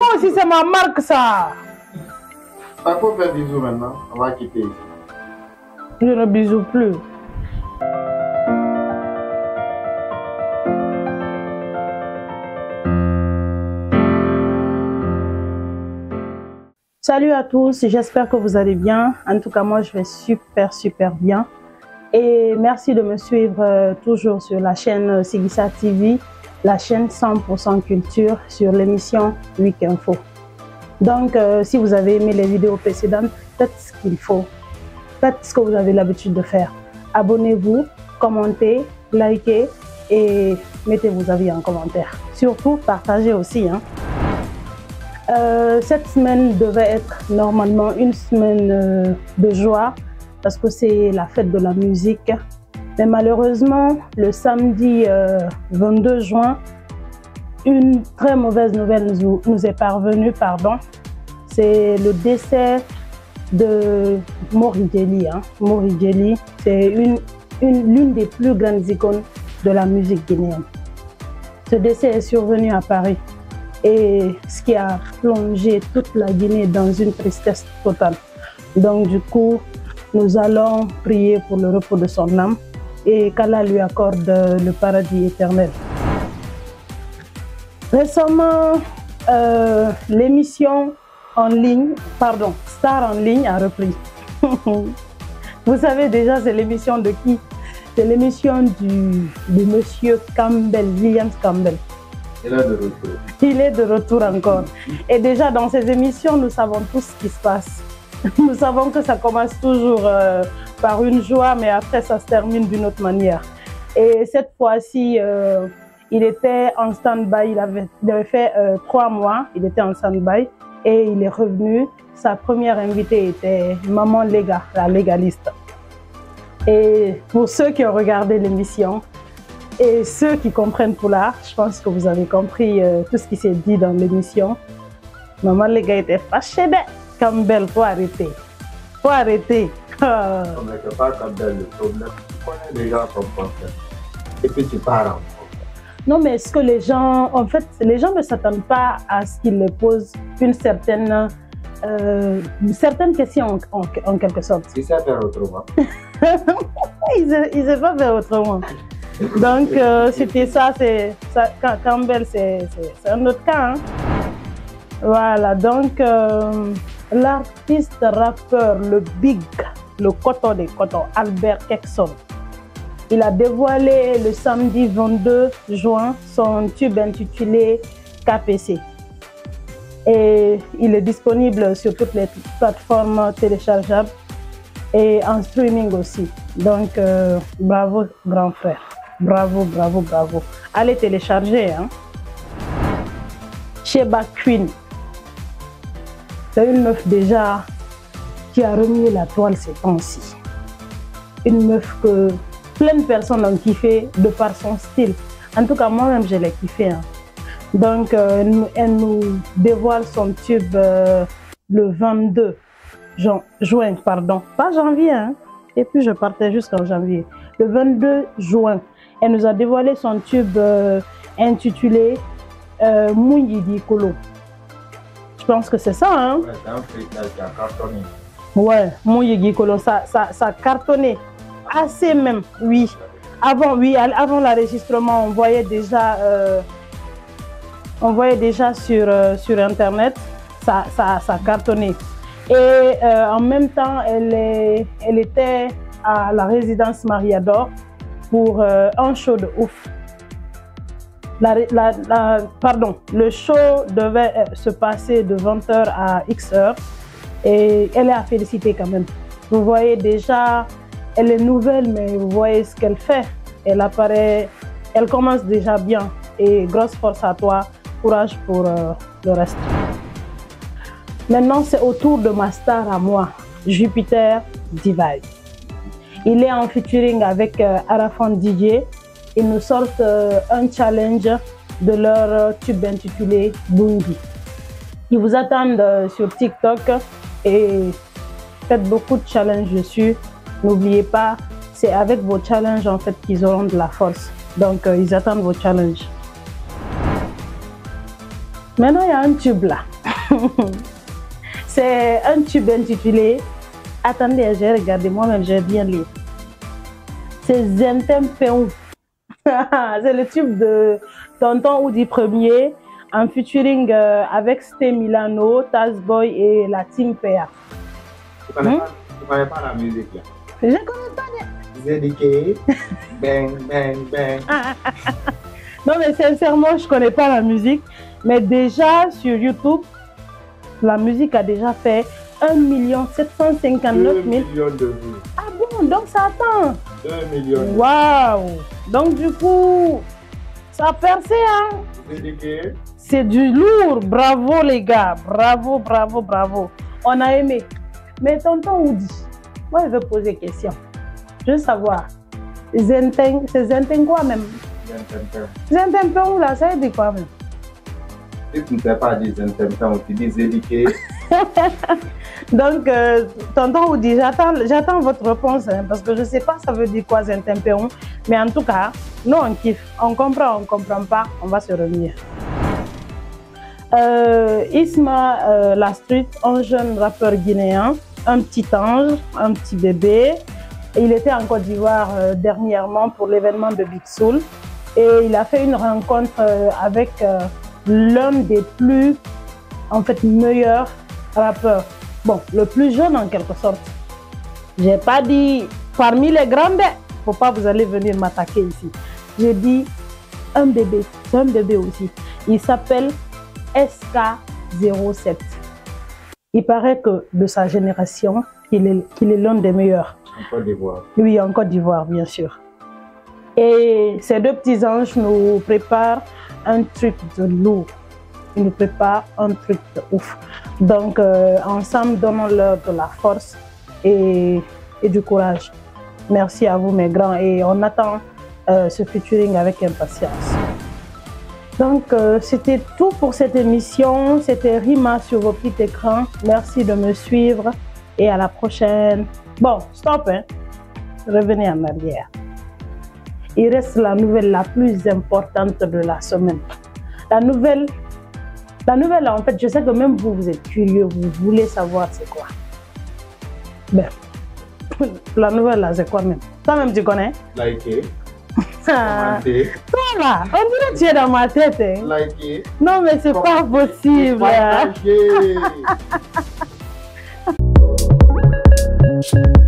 aussi, c'est ma marque, ça. Ça faut faire bisous maintenant. On va quitter ici. Je ne bisous plus. Salut à tous, j'espère que vous allez bien. En tout cas, moi, je vais super bien. Et merci de me suivre toujours sur la chaîne Sigissa TV, la chaîne 100% culture sur l'émission Week Info. Donc, si vous avez aimé les vidéos précédentes, faites ce qu'il faut. Faites ce que vous avez l'habitude de faire. Abonnez-vous, commentez, likez et mettez vos avis en commentaire. Surtout, partagez aussi, hein. Cette semaine devait être normalement une semaine de joie parce que c'est la fête de la musique. Mais malheureusement, le samedi 22 juin, une très mauvaise nouvelle nous est parvenue. C'est le décès de Mori Djeli. Mori Djeli, c'est l'une des plus grandes icônes de la musique guinéenne. Ce décès est survenu à Paris. Et ce qui a plongé toute la Guinée dans une tristesse totale. Donc du coup, nous allons prier pour le repos de son âme et qu'Allah lui accorde le paradis éternel. Récemment, l'émission en ligne, Star en ligne a repris. Vous savez déjà, c'est l'émission de qui? C'est l'émission de monsieur Campbell, Williams Campbell. Il est de retour. Il est de retour encore. Et déjà dans ces émissions, nous savons tout ce qui se passe. Nous savons que ça commence toujours par une joie, mais après ça se termine d'une autre manière. Et cette fois-ci, il était en stand-by. Il avait fait 3 mois. Il était en stand-by et il est revenu. Sa première invitée était Maman Lega, la légaliste. Et pour ceux qui ont regardé l'émission, et ceux qui comprennent Pulaar, je pense que vous avez compris tout ce qui s'est dit dans l'émission. Maman, les gars étaient fâchés de Campbell, faut arrêter. Faut arrêter. On n'est pas Campbell, le problème. Tu connais les gens comme Campbell. Et puis tu pars en Non, mais est-ce que les gens, en fait, les gens ne s'attendent pas à ce qu'ils leur posent une certaine question en quelque sorte. Il sait faire autrement. Il ne sait pas faire autrement. Donc, c'était ça, Campbell, c'est un autre cas. Hein. Voilà, donc, l'artiste rappeur, le big, le coton des cotons, Albert Kekson, il a dévoilé le samedi 22 juin son tube intitulé KPC. Et il est disponible sur toutes les plateformes téléchargeables et en streaming aussi. Donc, bravo, grand frère. Bravo. Allez télécharger. Hein. Sheba Queen. C'est une meuf déjà qui a remis la toile ces temps-ci. Une meuf que plein de personnes ont kiffé de par son style. En tout cas, moi-même, je l'ai kiffé. Hein. Donc, elle nous dévoile son tube le 22 juin, pardon. Pas janvier, hein. Et puis je partais jusqu'en janvier. Le 22 juin. Elle nous a dévoilé son tube intitulé Mouyidi Kolo. Je pense que c'est ça, hein? Ouais, c'est un freestyle qui a cartonné. Ouais, Mouyidi Kolo, ça a cartonné. Assez même, oui. Avant l'enregistrement, on voyait déjà sur Internet, ça a cartonné. Et en même temps, elle était à la résidence Mariador pour un show de ouf. Le show devait se passer de 20h à X-heure et elle est à féliciter quand même. Vous voyez déjà, elle est nouvelle, mais vous voyez ce qu'elle fait. Elle commence déjà bien et grosse force à toi, courage pour le reste. Maintenant, c'est au tour de ma star à moi, Jupiter Divide. Il est en featuring avec Arafan DJ. Ils nous sortent un challenge de leur tube intitulé Bungi. Ils vous attendent sur TikTok et faites beaucoup de challenges dessus. N'oubliez pas, c'est avec vos challenges en fait qu'ils auront de la force. Donc, ils attendent vos challenges. Maintenant, il y a un tube là. C'est un tube intitulé... Attendez, j'ai regardé moi-même, j'ai bien lu. C'est Zentem Peouf. C'est le tube de Tonton Oudi Premier en featuring avec Sté Milano, Tazboy et la Team PA. Tu connais pas la musique là? Je connais pas. ZDK, bang, bang, bang. Non mais sincèrement, je connais pas la musique. Mais déjà sur YouTube, la musique a déjà fait 1 759 000. 2 millions de vues. Ah bon, donc ça attend. 2 millions de vues. Waouh. Donc du coup, ça a percé, hein. ZDK. C'est du lourd. Bravo les gars. Bravo, bravo, bravo. On a aimé. Mais tonton Oudi, moi je veux poser question. Je veux savoir. Zenteng, c'est Zenteng quoi même? Zentem Peouf là, ça veut dire quoi même? Si tu ne sais pas dire Zentem Peouf, tu dis ZDK. Donc, tonton Oudi, j'attends votre réponse hein, parce que je ne sais pas ça veut dire quoi Zentem Peouf. Mais en tout cas, nous on kiffe. On comprend pas, on va se revenir. Isma La Street, un jeune rappeur guinéen, un petit ange, un petit bébé. Il était en Côte d'Ivoire dernièrement pour l'événement de Big Soul et il a fait une rencontre avec l'un des plus meilleurs rappeurs. Bon, le plus jeune en quelque sorte. J'ai pas dit parmi les grands, faut pas vous allez venir m'attaquer ici. J'ai dit un bébé, c'est un bébé aussi. Il s'appelle SK07. Il paraît que de sa génération, qu'il est l'un des meilleurs. En Côte d'Ivoire. Oui, en Côte d'Ivoire, bien sûr. Et ces deux petits anges nous préparent un truc de lourd. Ils nous préparent un truc de ouf. Donc, ensemble, donnons-leur de la force et du courage. Merci à vous, mes grands. Et on attend ce featuring avec impatience. Donc, c'était tout pour cette émission. C'était Rima sur vos petits écrans. Merci de me suivre et à la prochaine. Bon, stop, hein. Revenez en arrière. Il reste la nouvelle la plus importante de la semaine. La nouvelle, en fait, je sais que même vous, vous êtes curieux, vous voulez savoir c'est quoi. Ben, la nouvelle là, c'est quoi même? Toi-même, tu connais? Likez. Commentez. Toi là, on dirait que tu es dans ma tête. Hein? Likez. Non, mais c'est pas possible. Partagez.